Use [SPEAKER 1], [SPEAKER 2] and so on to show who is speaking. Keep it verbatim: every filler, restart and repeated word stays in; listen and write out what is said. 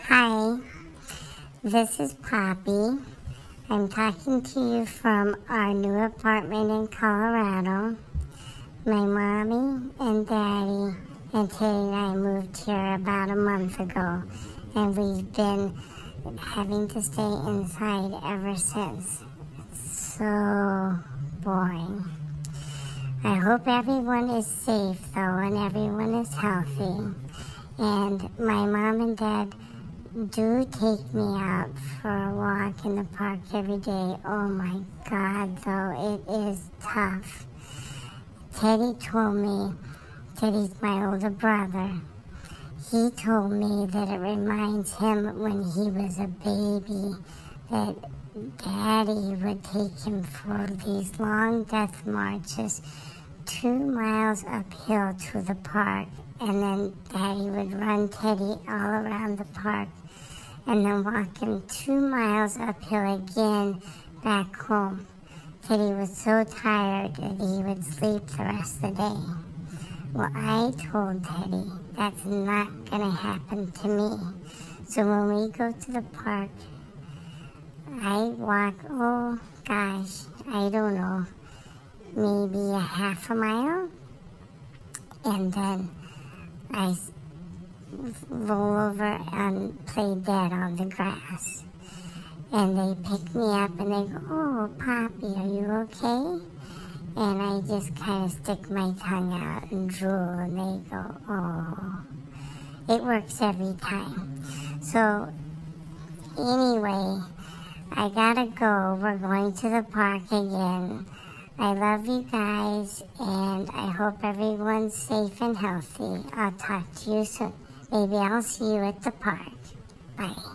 [SPEAKER 1] Hi, this is Poppy. I'm talking to you from our new apartment in Colorado. My mommy and daddy and Teddy and I moved here about a month ago, and we've been having to stay inside ever since. It's so boring. I hope everyone is safe though, and everyone is healthy. And my mom and dad do take me out for a walk in the park every day. Oh my God, though, it is tough. Teddy told me, Teddy's my older brother, he told me that it reminds him when he was a baby that Daddy would take him for these long death marches two miles uphill to the park, and then Daddy would run Teddy all around the park and then walk him two miles uphill again back home. Teddy was so tired that he would sleep the rest of the day. Well, I told Teddy that's not going to happen to me. So when we go to the park, I walk, oh gosh, I don't know, maybe a half a mile, and then I roll over and play dead on the grass. And they pick me up and they go, oh, Poppy, are you okay? And I just kind of stick my tongue out and drool, and they go, oh. It works every time. So anyway, I gotta go. We're going to the park again. I love you guys, and I hope everyone's safe and healthy. I'll talk to you soon. Maybe I'll see you at the park. Bye.